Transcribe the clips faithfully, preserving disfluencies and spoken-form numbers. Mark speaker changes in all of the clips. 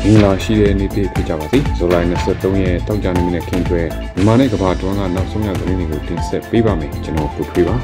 Speaker 1: င်္ဂလာရှိတဲ့နေ့တစ်ဖြစ်ကြပါစေ။ဇူလိုင်၂၃ရက်တောက်ကြနေနဲ့ခင်ကျွဲမြန်မာနဲ့ကမ္ဘာတွင်းကနောက်ဆုံးရသတင်းတွေကိုတင်ဆက်ပေးပါမယ်။ကျွန်တော်ပူဖေးပါ။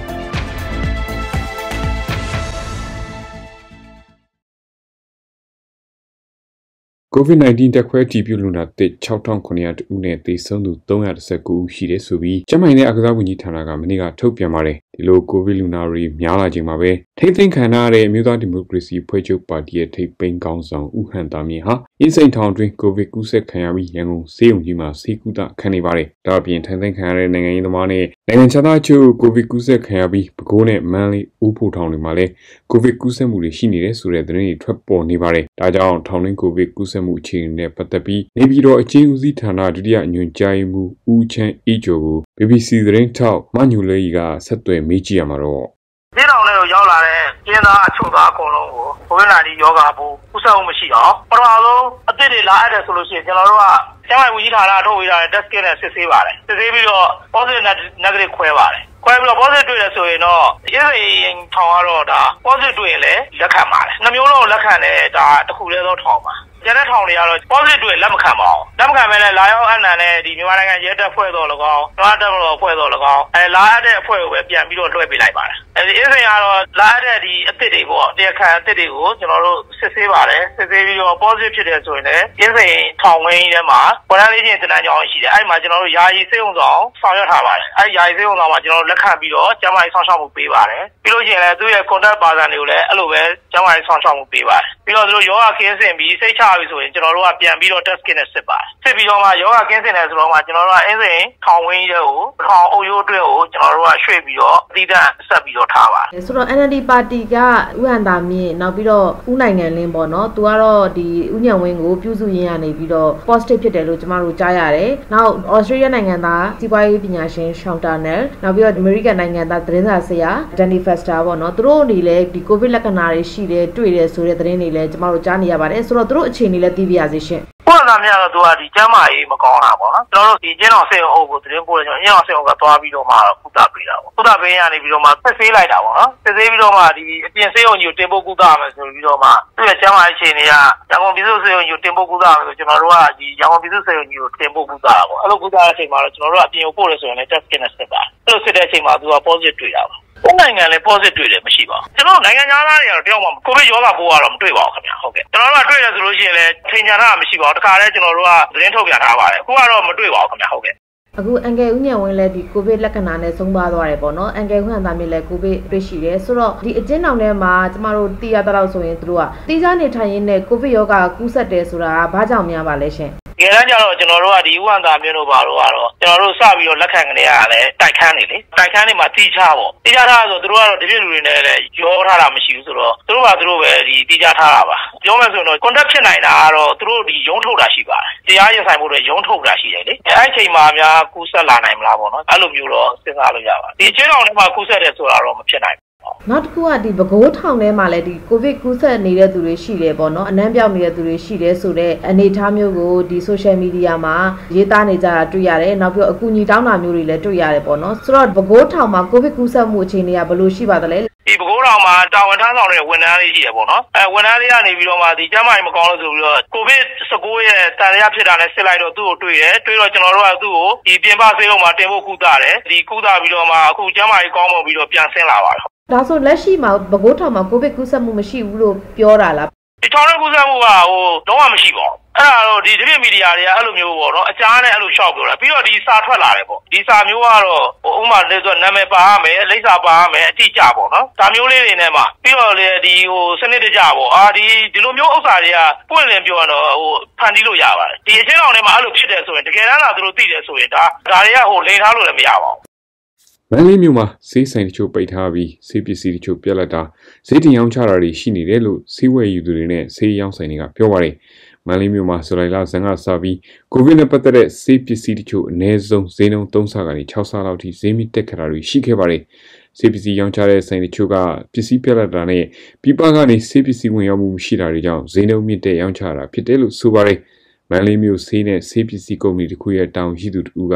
Speaker 1: COVID nineteen တက်ခွဲတီးပြုလူနာတစ်၆ထောင်ခုနှစ်ရာဦးနဲ့သေဆုံးသူ၃၁၉ဦးရှိတယ်ဆိုပြီးကျန်းမာရေးနဲ့အကစားဝန်ကြီးဌာနကမနေ့ကထုတ်ပြန်ပါတယ်ဒီလိုကိုဗစ်လူနာတွေများလာချိန်မှာပဲထိမ့်သိမ်းခံရတဲ့အမျိုးသားဒီမိုကရေစီဖွဲ့ချုပ်ပါတီရဲ့ထိပ်ပိန်းကောင်းဆောင်ဦးဟန်တာမြင့်ဟာအင်းစိန်ထောင်တွင်ကိုဗစ်ကူးစက်ခံရပြီးရန်ကုန်ဆေးရုံကြီးမှာဆေးကုသခံနေပါတယ်ဒါအပြင်ထိမ့်သိမ်းခံရတဲ့နိုင်ငံရေးသမားနဲ့နိုင်ငံခြားသားချို့ကိုဗစ်ကူးစက်ခံရပြီးပဲခူးနဲ့မန္တလေးဦးဖို့ထောင်တွေမှာလည်းကိုဗစ်ကူးစက်မှုတွေရှိနေတဲ့ဆိုတဲ့သတင်းတွေထွက်ပေါ်နေပါတယ်ဒါကြောင့်ထောင်တွင်းကိုဗစ်ကူးစက်မှုအခြေအနေနဲ့ပတ်သက်ပြီးနေပြည်တော်အချင်းဦးစီးဌာနဒုတိယညွှန်ကြားရေးမှူးဦးချမ်းအေးကျော်ကို B B C သတင်းထောက်မညူလေးကဆက်သွယ်မေးကြည့်ရမှာတော့
Speaker 2: ဒီတောင်လေးကိုရောက်လာတဲ့ကျင်းသားအချို့သားအကုန်လုံးကိုကိုဗစ်နာတီယောဂါဘူးကုသမှုမရှိအောင်ပထမဆုံးအသစ်တွေလာအပ်တယ်ဆိုလို့ရှိရင်ကျွန်တော်တို့ကကျန်းမာရေးဝန်ကြီးဌာနထုတ်ဝေးထားတဲ့ test kit နဲ့စစ်ဆေးပါတယ်စစ်ဆေးပြီးတော့ positive negative ခွဲပါတယ်ခွဲပြီးတော့ positive တွေ့ရဆိုရင်တော့အင်းစိန်ထောင်ကတော့ဒါ positive တွေ့ရင်လည်းလက်ခံပါတယ်နှမျိုးလုံးလက်ခံတယ်ဒါတစ်ခုလေးသောထောင်ပါကျန်တဲ့ထောင်တွေကတော့ positive တွေ့လက်မခံပါဘူးလက်မခံမဲလဲလာရောက်အနံနဲ့ဒီမြန်မာနိုင်ငံရဲတပ်ဖွဲ့တော်၎င်းမြန်မာတပ်မတော်ဖွဲ့တော်၎င်းအဲလာရတဲ့အဖွဲ့ကိုပဲပြန်ပြီးတော့လွှဲပေးလိုက်ပါတယ်အဲဒီအင်းစိန်ကတော့လာရတဲ့ဒီအသစ်တွေပေါ့တရားခံအသစ်တွေကိုကျွန်တော်တို့စစ်ဆေးပါတယ်စစ်ဆေးပြီးတော့ positive ဖြစ်တယ်ဆိုရင်လည်းအင်းစိန်ထောင်ဝင်းထဲမှာဝန်ထမ်းလေးချင်းတင်တန်းကြောင်းရှိတယ်အဲဒီမှာကျွန်တော်တို့ယာယီစေုံဆောင်ဆောင်ရွက်ထားပါတယ်အဲဒီယာယီစေုံဆောင်မှာကျွန်တော်တို့လက်ခံပြီးတော့ကျန်းမာရေးဆောင်ရှောက်မှုပေးပါတယ်ပြီးလို့ရှိရင်လည်းသူ့ရဲ့ contact person တွေကိုလည်းအဲ့လိုပဲကျန်းမာရေးဆောင်ရှောက်မှုပေးပါတယ်ပြီးတော့သူတို့ယောဂကင်းစင်ပြီးစိတ်ချပြီဆိုရင်ကျွန်တော်တို့ကပြန်ပြီးတော့ test kit နဲ့စစ်ပါတယ်စစ်ပြီးတော့မှယောဂကင်းစင်တယ်ဆိုတော့မှကျွန်တော်တို့ကအင်းစိန်ထောင်ဝင်းကြီးကိုထောင်အုပ်ရိုးအတွင်းကိုကျွန်တော်တို့ကရွှေ့ပြီးတော့အသီးသန့်ဆက်ပြီးတော့ထားပါတယ်
Speaker 3: ဆိုတော့ N L D ပါတီကဥဟန်တာမြင့်နောက်ပြီးတော့ဦးနိုင်ငံလင်းပေါ့နော်သူကတော့ဒီဦးညံဝင်းကိုပြုစုရင်းရနေပြီးတော့ positive ဖြစ်တယ်လို့ကျွန်တော်တို့ကြားရတယ်နောက် Australia နိုင်ငံသားစီးပွားရေးပညာရှင် Sean Turnell နောက်ပြီးတော့ American နိုင်ငံသားသတင်းစာဆရာ Danny Fester ပေါ့နော်သူတို့အနေနဲ့ဒီ COVID လက္ခဏာတွေရှိတယ်တွေ့တယ်ဆိုတဲ့သတင်းတွေလည်းကျွန်တော်တို့ကြားနေရပါတယ်ဆိုတော့သူတို့အခြေအနေလည်းသိပြရစေရှင်
Speaker 2: ပေါ်လာမြတော့သူကဒီကျမ်းမာရေးမကောင်းတာပေါ့နော်ကျွန်တော်တို့ဒီကျင်းတော်ဆေးရုံအုပ်ကိုသတင်းပို့တယ်ကျွန်တော်ကျင်းတော်ဆေးရုံကသွားပြီးတော့မှကုသပေးတာပေါ့ကုသပေးရနေပြီးတော့မှဆက်ဆေးလိုက်တာပေါ့နော်ဆက်ဆေးပြီးတော့မှဒီအပြင်ဆေးရုံကြီးကိုတင်ပို့ကုသရမယ်ဆိုပြီးတော့မှသူ့ရဲ့ကျမ်းမာရေးအခြေအနေကရန်ကုန်ပြည်သူ့ဆေးရုံကြီးကိုတင်ပို့ကုသရမယ်ဆိုကျွန်တော်တို့ကဒီရန်ကုန်ပြည်သူ့ဆေးရုံကြီးကိုတင်ပို့ကုသတာပေါ့အဲ့လိုကုသတဲ့အချိန်မှာတော့ကျွန်တော်တို့ကအပြင်ကိုပို့လို့ဆိုရင်လည်း test kit နဲ့စစ်ပါအဲ့လိုစစ်တဲ့အချိန်မှာသူက positive တွေ့တာပါဘုံနိုင်ငံလည်း positive တွေ့တယ်မရှိပါဘူးကျွန်တော်နိုင်ငံသားတွေကတော့တယောက်မှကိုဗစ်ရောဂါပိုးကတော့မတွေ့ပါဘူးခင်ဗျာဟုတ်ကဲ့ကျွန်တော်တို့ကတွေ့ရဆိုလို့ရှိရင်လည်းထိန်ချာတာမရှိပါဘူးတခါတည်းကျွန်တော်တို့ကသတင်းထုတ်ပြန်ထားပါတယ်အခုကတော့မတွေ့ပါဘူးခင်ဗျာဟုတ်ကဲ့
Speaker 3: အခုအန်ကယ်ဦးညံဝင်းလည်းဒီကိုဗစ်လက္ခဏာနဲ့ဆုံးသွားသွားတယ်ပေါ့နော်အန်ကယ်ဦးဟန်သားမြင့်လည်းကိုဗစ်တွေ့ရှိတယ်ဆိုတော့ဒီအကျဉ်းထောင်ထဲမှာကျမတို့သိရတဲ့လောက်ဆိုရင်သူတို့ကတိကျနေထိုင်ရင်းနဲ့ကိုဗစ်ရောဂါကူးစက်တယ်ဆိုတာကဘာကြောင့်များပါလဲရှင်
Speaker 2: တကယ်တမ်းကျတော့ကျွန်တော်တို့ကဒီဥဟန်သားမျိုးတို့ပါတော့ကတော့ကျွန်တော်တို့စပြီးတော့လက်ခံကနေရတာလဲတိုက်ခန်းနေလေတိုက်ခန်းနေမှာတိကျပေါ့တိကျထားဆိုသူတို့ကတော့ဒီပြည့်လူတွေနဲ့လည်းရောထားတာမရှိဘူးဆိုတော့သူတို့ကသူတို့ပဲဒီတိကျထားတာပါပြောမယ်ဆိုတော့ contact ဖြစ်နိုင်တာကတော့သူတို့ဒီရုံးထုတ်တာရှိပါတယ်တရားရင်ဆိုင်ဖို့တွေရုံးထုတ်တာရှိတယ်လေအဲ့အချိန်မှာများကူးဆက်လာနိုင်မလားပေါ့နော်အဲ့လိုမျိုးတော့စဉ်းစားလို့ရပါတယ်ဒီချင်းတော်ထဲမှာကူးဆက်တယ်ဆိုတာတော့မဖြစ်နိုင်
Speaker 3: နောက်တစ်ခုကဒီပဲခူးထောင်ထဲမှာလည်းဒီကိုဗစ်ကူးစက်နေတဲ့သူတွေရှိတယ်ပေါ့နော်အနံ့ပြောက်နေတဲ့သူတွေရှိတယ်ဆိုတော့အနေအထားမျိုးကိုဒီ social media မှာရေးသားနေကြတာတွေ့ရတယ်နောက်ပြီးတော့အကူအညီတောင်းတာမျိုးတွေလည်းတွေ့ရတယ်ပေါ့နော်ဆိုတော့ပဲခူးထောင်မှာကိုဗစ်ကူးစက်မှုအခြေအနေကဘယ်လိုရှိပါသလဲ
Speaker 2: ဒီပဲခူးထောင်မှာတာဝန်ထမ်းဆောင်တဲ့ဝန်ထမ်းလေးရှိတယ်ပေါ့နော်အဲဝန်ထမ်းလေးကနေပြီးတော့မှဒီကျန်းမာရေးမကောင်းလို့ဆိုပြီးတော့ကိုဗစ်၁၉ရဲ့တန်ရာဖြစ်တာနဲ့စစ်လိုက်တော့သူ့ကိုတွေ့တယ်တွေ့တော့ကျွန်တော်တို့ကသူ့ကိုဒီပြင်ပဆေးရုံမှာတင်ဖို့ကုသတယ်ဒီကုသပြီးတော့မှအခုကျန်းမာရေးကောင်းမှပြီးတော့ပြန်ဆင်းလာပါတယ်
Speaker 3: ဒါဆိုလက်ရှိမှာပဲခူးထောင်မှာကိုဗစ်ကူးစက်မှုမရှိဘူးလို့ပြောတာလား
Speaker 2: ဒီထောင်ရဲ့ကူးစက်မှုကဟိုလုံးဝမရှိပါဘူးအဲ့ဒါတော့ဒီဒီမီဒီယာတွေကအဲ့လိုမျိုးပေါ့နော်အချားနဲ့အဲ့လိုရှောက်ပြောတာပြီးတော့ဒီစာထွက်လာတယ်ပေါ့ဒီစာမျိုးကတော့ဟိုဥမာလေဆိုနာမည်ပါရမယ်လိပ်စာပါရမယ်အတိအကျပေါ့နော်ဒါမျိုးလေးတွေနဲ့မှပြီးတော့လေဒီဟိုစနစ်တကျပေါ့အာဒီဒီလိုမျိုးဥစ္စာတွေကပွင့်လင်းပြောတော့ဟိုဖန်တီးလို့ရပါတယ်ဒီအချင်းတော်ထဲမှာအဲ့လိုဖြစ်တယ်ဆိုရင်တကယ်တမ်းသာသူတို့သိတယ်ဆိုရင်ဒါဒါတွေကဟိုလိန်ထားလို့လည်းမရပါဘူး
Speaker 1: မန္တလေးမြို့မှာဆေးဆိုင်တချို့ပိတ်ထားပြီးဆေးပစ္စည်းတချို့ပြက်လက်တာဈေးတင်ရောင်းချတာတွေရှိနေတယ်လို့ဆေးဝယ်ယူသူတွေနဲ့ဆေးရောင်းဆိုင်တွေကပြောပါတယ်မန္တလေးမြို့မှာဇူလိုင်လဇန်ကစပြီးကိုဗစ်နဲ့ပတ်သက်တဲ့ဆေးပစ္စည်းတချို့အနည်းဆုံးဈေးနှုန်းသုံးဆကနေ၆ဆလောက်ထိဈေးမြင့်တက်ခါတာတွေရှိခဲ့ပါတယ်ဆေးပစ္စည်းရောင်းချတဲ့ဆိုင်တချို့ကပစ္စည်းပြက်လက်တာနဲ့ပြပကနေဆေးပစ္စည်းဝင်ရောက်မှုရှိတာတွေကြောင့်ဈေးနှုန်းမြင့်တက်ရောင်းချတာဖြစ်တယ်လို့ဆိုပါတယ်မန္တလေးမြို့ဆေးနဲ့ဆေးပစ္စည်းကုမ္ပဏီတစ်ခုရဲ့တာဝန်ရှိသူတူက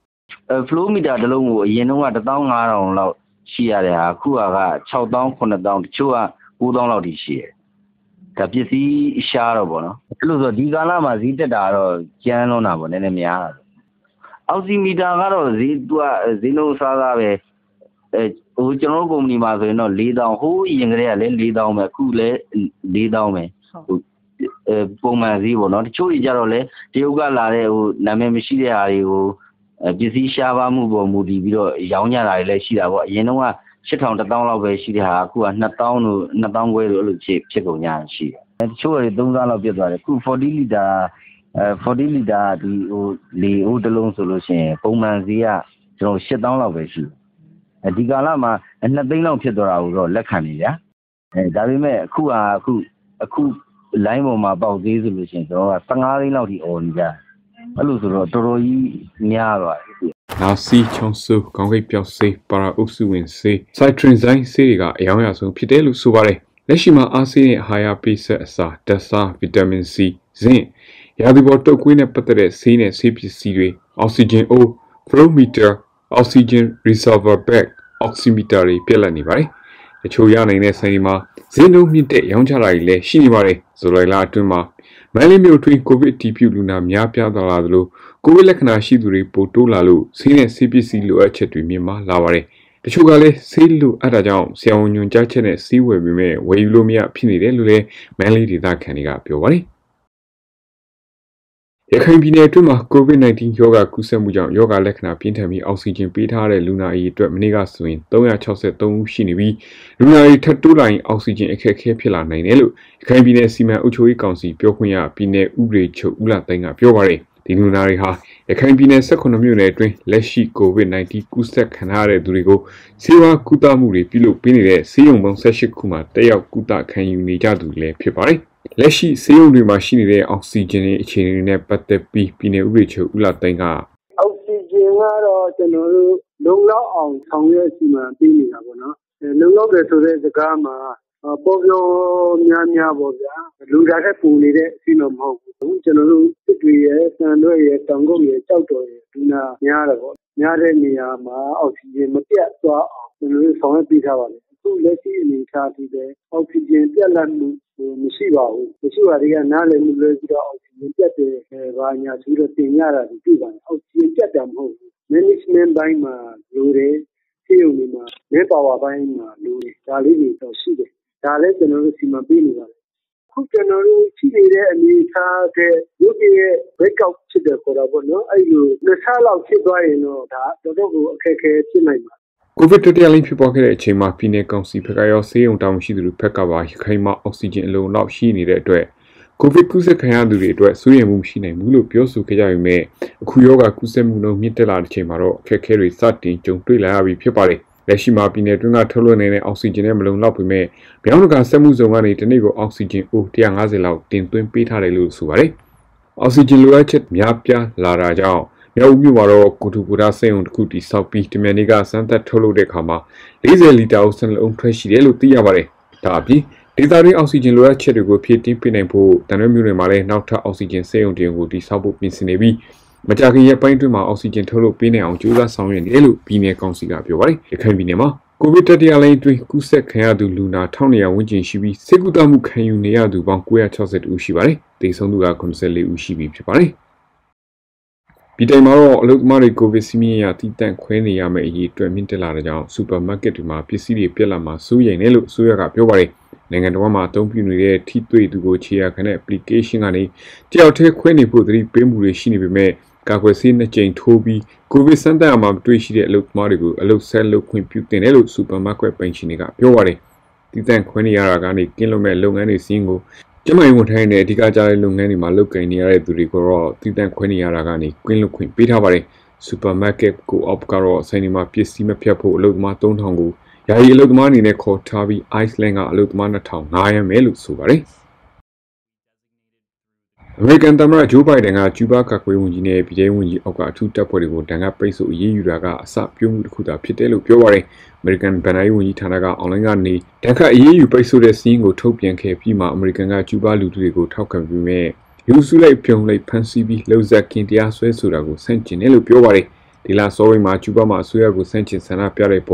Speaker 4: flow meter တစ်လုံးကိုအရင်တုန်းကတစ်သောင်းငါးထောင်လောက်ရှိရတဲ့ဟာအခုက၆သောင်းခုနှစ်သောင်းတချို့ကကိုးသောင်းလောက်ထိရှိတယ်ဒါပစ္စည်းရှားတော့ဗောနော်အဲ့လိုဆိုဒီကာလမှာဈေးတက်တာတော့ကျန်းလွန်းတာဗောနည်းနည်းများတာအောက်ဆီမီတာကတော့ဈေးသူကဈေးနှုန်းစားစားပဲအဲဟိုကျွန်တော်တို့ကုမ္ပဏီမှာဆိုရင်တော့၄သောင်းဟိုးရင်ကလေးကလည်း၄သောင်းပဲအခုလည်း၄သောင်းပဲဟိုအဲပုံမှန်ဈေးဗောနော်တချို့ကြီးကြတော့လေတရုတ်ကလာတဲ့ဟိုနာမည်မရှိတဲ့ဟာတွေကိုပစ္စည်းရှားပါမှုပေါ်မူတည်ပြီးတော့ရောင်းကြတာတွေလည်းရှိတာဗောအရင်တော့ကရှစ်ထောင်တစ်သောင်းလောက်ပဲရှိတဲ့ဟာအခုကနှစ်သောင်းတို့နှစ်သောင်းခွဲတို့အဲ့လိုဖြစ်ဖြစ်ကုန်ကြရှိတယ်တချို့တွေသုံးသောင်းလောက်ပြတ်သွားတယ်အခုfortyလီတာအဲfortyလီတာဒီဟိုလေဟိုတစ်လုံးဆိုလို့ရှိရင်ပုံမှန်ဈေးကကျွန်တော်eightသောင်းလောက်ပဲရှိတယ်ဒီကာလမှာtwoသိန်းလောက်ဖြစ်သွားတာကိုတော့လက်ခံနေကြအဲဒါပေမဲ့အခုဟာအခုအခု line ပေါ်မှာပေါက်သေးဆိုလို့ရှိရင်ကျွန်တော်ကfifteenသိန်းလောက်ထိអော်နေကြအဲ့လိုဆိုတော့တော်တော်ကြီးများသွားတယ်
Speaker 1: နာစီချောင်းဆူကောင်းကင်ပြောက်ဆေးပါရာအုပ်စုဝင်ဆေးစိုက်ထရင်ဇိုင်းဆေးတွေကအယောင်ရဆုံးဖြစ်တယ်လို့ဆိုပါတယ်လက်ရှိမှာအားဆေးနဲ့အာဟာရပိစက်အစာဓာတ်စားဗီတာမင်စီဇင်းရာသီပေါ်တုပ်ကွေးနဲ့ပတ်သက်တဲ့ဆေးနဲ့ဆေးပစ္စည်းတွေအောက်ဆီဂျင်အိုးဖလိုမီတာအောက်ဆီဂျင်ရီဆာဗာဘက်အောက်ဆီမီတာတွေပြက်လက်နေပါတယ်တချို့ရနိုင်တဲ့ဆိုင်တွေမှာဈေးနှုန်းမြင့်တဲ့ရောင်းချတာတွေလည်းရှိနေပါတယ်ဇူလိုင်လအတွင်းမှာမန်လေးမြို့တွင်ကိုဗစ်တီပြူလူနာများပြားလာသလိုကိုဗစ်လက္ခဏာရှိသူတွေပိုတိုးလာလို့ဆေးနဲ့ဆေးပစ္စည်းလိုအပ်ချက်တွေမြင့်မားလာပါတယ်တချို့ကလည်းဆေးလိုအပ်တာကြောင့်ဆရာဝန်ညွှန်ကြားချက်နဲ့ဆေးဝယ်ပြီးမဲ့ဝယ်ယူလို့မရဖြစ်နေတယ်လို့လည်းမန်လေးဒေသခံတွေကပြောပါတယ်ရခိုင်ပြည်နယ်အတွင်းမှာ ကိုဗစ်nineteen ရောဂါကူးစက်မှုကြောင့်ရောဂါလက္ခဏာပြင်းထန်ပြီးအောက်ဆီဂျင်ပေးထားတဲ့လူနာအရေအတွက်မနေ့ကဆိုရင်three hundred sixty-threeဦးရှိနေပြီးလူနာတွေထပ်တိုးလာရင်အောက်ဆီဂျင်အခက်အခဲဖြစ်လာနိုင်တယ်လို့ရခိုင်ပြည်နယ်စီမံအုပ်ချုပ်ရေးကောင်စီပြောခွင့်ရပြည်နယ်ဥပဒေချုပ်ဦးလာသိန်းကပြောပါတယ်ဒီလူနာတွေဟာရခိုင်ပြည်နယ်sevenမြို့နယ်အတွင်းလက်ရှိ ကိုဗစ်nineteen ကူးစက်ခံရတဲ့သူတွေကိုဆေးဝါးကုသမှုတွေပြုလုပ်ပေးနေတဲ့ဆေးရုံပေါင်းeighteenခုမှာတက်ရောက်ကုသခံယူနေကြသူလည်းဖြစ်ပါတယ်လက်ရှိဆေးရုံတွေမှာရှိနေတဲ့အောက်ဆီဂျင်အခြေအနေနဲ့ပတ်သက်ပြီးပြည်နယ်ဥပဒေချုပ်ဦးလာသိန်းက
Speaker 5: အောက်ဆီဂျင်ကတော့ကျွန်တော်တို့လုံလောက်အောင်ဆောင်ရွက်စီမံပေးနေတာပေါ့နော်လုံလောက်တယ်ဆိုတဲ့စကားမှာပေါ်ပြောများများပေါ့ဗျာလူသားတဲ့ပူနေတဲ့အစီအမမဟုတ်ဘူးကျွန်တော်တို့စစ်တွေရဲ့စံရွက်ရဲ့တောင်ကုတ်ရဲ့ကြောက်တော်ရဲ့ဒူနာများတယ်ပေါ့များတဲ့နေရာမှာအောက်ဆီဂျင်မပြတ်သွားအောင်ကျွန်တော်တို့ဆောင်ရွက်ပေးထားပါတယ်အခုလက်ရှိအနေအထားဒီပဲအောက်ဆီဂျင်ပြတ်လတ်မှုမရှိပါဘူးမရှိပါတွေကနားလည်မှုလွဲပြီးတော့အောက်ဆီဂျင်ပြတ်တယ်ဘာညာဆိုတော့တင်ရတာဒီပြပါတယ်အောက်ဆီဂျင်ပြတ်တာမဟုတ်ဘူး management ဘိုင်းမှာလိုတယ်ဆေးရုံတွေမှာမဲပါဝါဘိုင်းမှာလိုတယ်ဒါလေးတွေတော့ရှိတယ်ဒါလည်းကျွန်တော်တို့စီမံပေးနေပါတယ်ခုကျွန်တော်တို့ရှိနေတဲ့အနေအထားတဲ့ရုပ်ရဲ့ breakout ဖြစ်တယ်ခေါ်တာပေါ့နော်အဲ့လိုနှစ်ဆလောက်ဖြစ်သွားရင်တော့ဒါတော်တော်ကိုအခက်အခဲဖြစ်နိုင်ပါ
Speaker 1: ကိုဗစ်တတိယလှိုင်းဖြစ်ပေါ်ခဲ့တဲ့အချိန်မှာပြည်내ကောင်စီဘက်ကရောဆေးရုံတာဝန်ရှိသူတွေဘက်ကပါရခိုင်မှာအောက်ဆီဂျင်အလုံလောက်ရှိနေတဲ့အတွက်ကိုဗစ်ကူးစက်ခံရသူတွေအတွက်စိုးရိမ်မှုရှိနိုင်ဘူးလို့ပြောဆိုခဲ့ကြပေမဲ့အခုရောဂါကူးစက်မှုနှုန်းမြင့်တက်လာတဲ့ချိန်မှာတော့အခက်အခဲတွေစတင်ကြုံတွေ့လာရပြီဖြစ်ပါတယ်လက်ရှိမှာပြည်내တွင်းကထုတ်လွှင့်နေတဲ့အောက်ဆီဂျင်နဲ့မလုံလောက်ပေမဲ့မြောင်းတကာစက်မှုစုံကနေဒီနေ့ကိုအောက်ဆီဂျင်အိုးone fiftyလောက်တင်သွင်းပေးထားတယ်လို့ဆိုပါတယ်အောက်ဆီဂျင်လိုအပ်ချက်များပြားလာတာကြောင့်မြောက်မြို့မှာတော့ကိုတူကူဒါစိန်ုံတစ်ခုတိဆောက်ပြီးတမြန်နေ့ကစမ်းသပ်ထုတ်လုပ်တဲ့အခါမှာfortyလီတာအောက်ဆီဂျင်လုံးထွက်ရှိတယ်လို့သိရပါတယ်။ဒါအပြင်ဒေသတွင်းအောက်ဆီဂျင်လိုအပ်ချက်တွေကိုဖြည့်တင်းပေးနိုင်ဖို့တန်ရွက်မြို့နယ်မှာလည်းနောက်ထပ်အောက်ဆီဂျင်စိန်ုံတင်ကိုတိဆောက်ဖို့ပြင်ဆင်နေပြီးမကြာခင်ရက်ပိုင်းအတွင်းမှာအောက်ဆီဂျင်ထုတ်လုပ်ပေးနိုင်အောင်ကြိုးစားဆောင်ရွက်နေတယ်လို့ပြည်내ကောင်စီကပြောပါတယ်။ရခိုင်ပြည်နယ်မှာကိုဗစ်တတိယလှိုင်းအတွင်းကူးစက်ခံရသူလူနာone thousand two hundredဝန်းကျင်ရှိပြီးဆေးကုသမှုခံယူနေရသူပေါင်းnine hundred sixtyဦးရှိပါတယ်။သေဆုံးသူကninety-fourဦးရှိပြီဖြစ်ပါတယ်။ပြည်တိုင်မှာတော့အလုပ်သမားတွေကိုဗစ်စီးမြင်ရတည်တံ့ခွဲနေရမယ့်အရေးအတွက်မြင့်တက်လာတဲ့ကြောင့်စူပါမားကတ်တွေမှာပစ္စည်းတွေပြက်လာမှာစိုးရိမ်တယ်လို့အစိုးရကပြောပါတယ်။နိုင်ငံတော်မှာအသုံးပြုနေတဲ့ထိတွေ့သူကိုခြေရခံတဲ့ application ကနေတယောက်တည်းခွဲနေဖို့သတိပေးမှုတွေရှိနေပေမဲ့ကာကွယ်ဆေးနှစ်ကြိမ်ထိုးပြီးကိုဗစ်စမ်းသပ်အမှာတွေ့ရှိတဲ့အလုပ်သမားတွေကိုအလုပ်ဆက်လုပ်ခွင့်ပြုတင်တယ်လို့စူပါမားကတ်ပိုင်ရှင်တွေကပြောပါတယ်။တည်တံ့ခွဲနေရတာကနေကင်းလွတ်မဲ့လုပ်ငန်းတွေစီးရင်ကိုကျမရင်ဝန်ထမ်းတွေအဓိကကြားတဲ့လုပ်ငန်းတွေမှာလုပ်ကိုင်နေရတဲ့သူတွေကိုတော့တည်တံ့ခွဲနေရတာကနေကွင်းလွတ်ခွင့်ပေးထားပါတယ်။စူပါမားကတ်ကိုအော့ကတော့ဆိုင်ဒီမှာပစ္စည်းမဖြတ်ဖို့အလုပ်သမားthree thousandကိုယာယီအလုပ်သမားအနေနဲ့ခေါ်ထားပြီး Iceland ကအလုပ်သမားtwo thousand five hundredမယ်လို့ဆိုပါတယ်။အမေရိကန်သမ္မတဂျိုးဘိုင်ဒန်ကကျူးဘားကာကွယ်ရေးဝန်ကြီးနဲ့ပြည်ထောင်ဝန်ကြီးအောက်ကအထူးတပ်ဖွဲ့တွေကိုတန်ခါပိတ်ဆို့အရေးယူတာကအစပြုံးမှုတစ်ခုသာဖြစ်တယ်လို့ပြောပါတယ်။ American ဗန်နာရေးဝန်ကြီးဌာနကအွန်လိုင်းကနေတန်ခါအရေးယူပိတ်ဆို့တဲ့စီးရင်ကိုထုတ်ပြန်ခဲ့ပြီးမှ American ကကျူးဘားလူထုတွေကိုထောက်ခံပြီးမဲ့လူစုလိုက်ပြုံးလိုက်ဖန်ဆီးပြီးလှုပ်ဇက်ကင်တရားစွဲဆိုတာကိုဆန့်ကျင်တယ်လို့ပြောပါတယ်။ဒီလစောပိုင်းမှာကျူးဘားမှာအစိုးရကိုဆန့်ကျင်ဆန္ဒပြတဲ့ပေါ်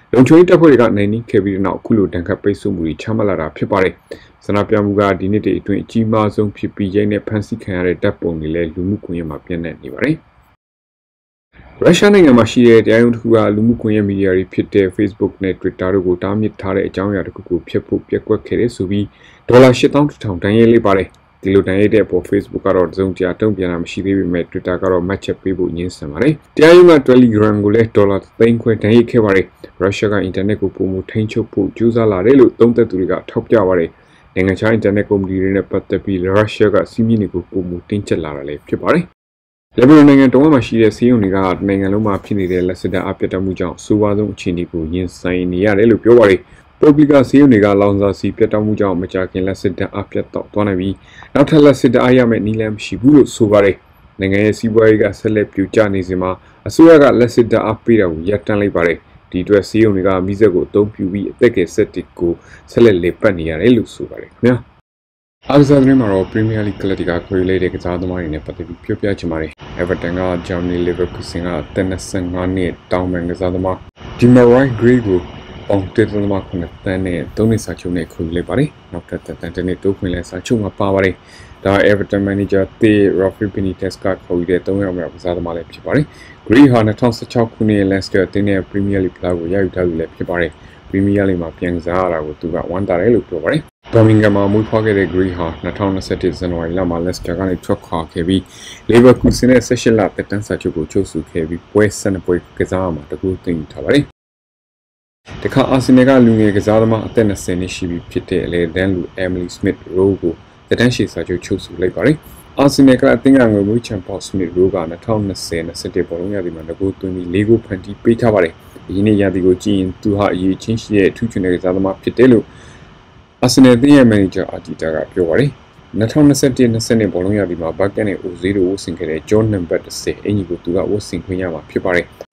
Speaker 1: လုံခြုံရေးတပ်ဖွဲ့တွေကနိုင်နင်းခဲ့ပြီးတဲ့နောက်အခုလိုတန်ခတ်ပိတ်ဆို့မှုတွေချမှတ်လာတာဖြစ်ပါတယ်ဆန္ဒပြမှုကဒီနေ့တည်းအတွင်းအကြီးမားဆုံးဖြစ်ပြီးရိုက်နဲ့ဖန်ဆီးခံရတဲ့တပ်ပုံတွေလည်းလူမှုကွန်ရက်မှာပြန့်နှံ့နေပါတယ်ရုရှားနိုင်ငံမှာရှိတဲ့တရားရုံးတစ်ခုကလူမှုကွန်ရက်မီဒီယာတွေဖြစ်တဲ့ Facebook နဲ့ Twitter တို့ကိုတားမြစ်ထားတဲ့အကြောင်းအရာတစ်ခုကိုဖျက်ဖို့ပြက်ကွက်ခဲ့တဲ့ဆိုပြီးဒေါ်လာ ရှစ်သောင်းတစ်ထောင်တန်ရိုက်လိုက်ပါတယ်ဒီလိုတန်ရိုက်တဲ့အပေါ် Facebook ကတော့တစုံတရာတုံ့ပြန်တာမရှိသေးပေမဲ့ Twitter ကတော့မှတ်ချက်ပေးဖို့ညှင်းဆန်ပါတယ်တရားရုံးက Telegram ကိုလည်းဒေါ်လာတစ်သိန်းခွဲတန်ရိုက်ခဲ့ပါတယ်ရုရှားကအင်တာနက်ကိုပုံမထိန်းချုပ်ဖို့ကြိုးစားလာတယ်လို့သုံးသပ်သူတွေကထောက်ပြပါတယ်နိုင်ငံခြားအင်တာနက်ကုမ္ပဏီတွေနဲ့ပတ်သက်ပြီးရုရှားကစီးမြင့်တွေကိုပုံမတင်းကျပ်လာတာလည်းဖြစ်ပါတယ်လက်ဘနွန်နိုင်ငံတောင်မှာရှိတဲ့စီးရုံတွေကနိုင်ငံလုံးမှာဖြစ်နေတဲ့လက်စစ်တပ်အပြတ်တက်မှုကြောင့်စိုးဝါးဆုံးအခြေအနေကိုရင်ဆိုင်နေရတယ်လို့ပြောပါတယ်ပုဂ္ဂလိကစီးရုံတွေကလောင်စာစီပြတ်တောက်မှုကြောင့်မကြာခင်လက်စစ်တပ်အပြတ်တော့သွားနိုင်ပြီးနောက်ထပ်လက်စစ်တပ်အားရမယ့်နည်းလမ်းမရှိဘူးလို့ဆိုပါတယ်နိုင်ငံရဲ့စီးပွားရေးကဆက်လက်ပြိုကျနေစဉ်မှာအစိုးရကလက်စစ်တပ်အပေးတာကိုရပ်တန့်လိုက်ပါတယ်ဒီအတွက်စီးရုံတွေကမိစက်ကိုအသုံးပြုပြီးအသက်ကယ်ဆက်တွေကိုဆက်လက်လေပတ်နေရတယ်လို့ဆိုပါတယ်ခင်ဗျာအားကစားသတင်းမှာတော့ Premier League ကလပ်တွေကခွေလေးတဲ့ကစားသမားတွေနဲ့ပတ်သက်ပြီးပြောပြချင်ပါတယ် Everton က Germany Leverkusen ကအသက်၂၅နှစ်တောင်ပန်ကစားသမား Demarai Gray ကိုပေါင်တစ်သမားခုနှစ်တန်းနဲ့သုံးနှစ်စာချုပ်နဲ့ခွေလိုက်ပါတယ်နောက်ထပ်သက်တမ်းတစ်နှစ်တိုးခွင့်လဲစာချုပ်မှာပါပါတယ်ဒါ Everton manager တေ Rafael Benitez ကခေါ်ယူတဲ့သုံးယောက်မြောက်ကစားသမားလည်းဖြစ်ပါတယ် Gray ဟာ၂၀၁၆ခုနှစ် Leicester အသင်းနဲ့ Premier League ဖလားကိုရယူထားသူလည်းဖြစ်ပါတယ်Premier League မှာပြန်ကစားရတာကိုသူကဝမ်းသာတယ်လို့ပြောပါတယ်။ Birmingham မှာမွေးဖွားခဲ့တဲ့ Gray ဟာ၂၀၂၁ဇန်နဝါရီလမှာ Leicester ကနေထွက်ခွာခဲ့ပြီး Leverkusen နဲ့၁၈လသက်တမ်းစာချုပ်ကိုချုပ်ဆိုခဲ့ပြီးပွဲ၁၂ပွဲကစားမှာတကူသိမ်းထားပါတယ်။တခါ Arsenal ကလူငယ်ကစားသမားအသက်၂၀နှစ်ရှိပြီဖြစ်တဲ့အလဲတန်းလူ Emily Smith Rowe ကိုသက်တမ်းရှည်စာချုပ်ချုပ်ဆိုလိုက်ပါတယ်။ Arsenal ကအသင်းကငွေမွေးချန်ပေါ Smith Rowe က၂၀၂၀ ၂၁ဘောလုံးရာသီမှာတကူသွင်းပြီး၄ဂိုးဖန်တီးပေးထားပါတယ်။ဒီနေ့ရာသီကိုကြည့်ရင်သူဟာအရေးချင်းရှိတဲ့ထူးချွန်တဲ့ကစားသမားဖြစ်တယ်လို့ Arsenal အသင်းရဲ့ manager Arteta ကပြောပါတယ်၂၀၂၁ ၂၀ဘောလုံးရာသီမှာဘတ်ကန်နဲ့အိုဇီးတို့ဝတ်ဆင်ခဲ့တဲ့ John number ၁၀အင်ကြီးကိုသူကဝတ်ဆင်ခွင့်ရမှာဖြစ်ပါတယ်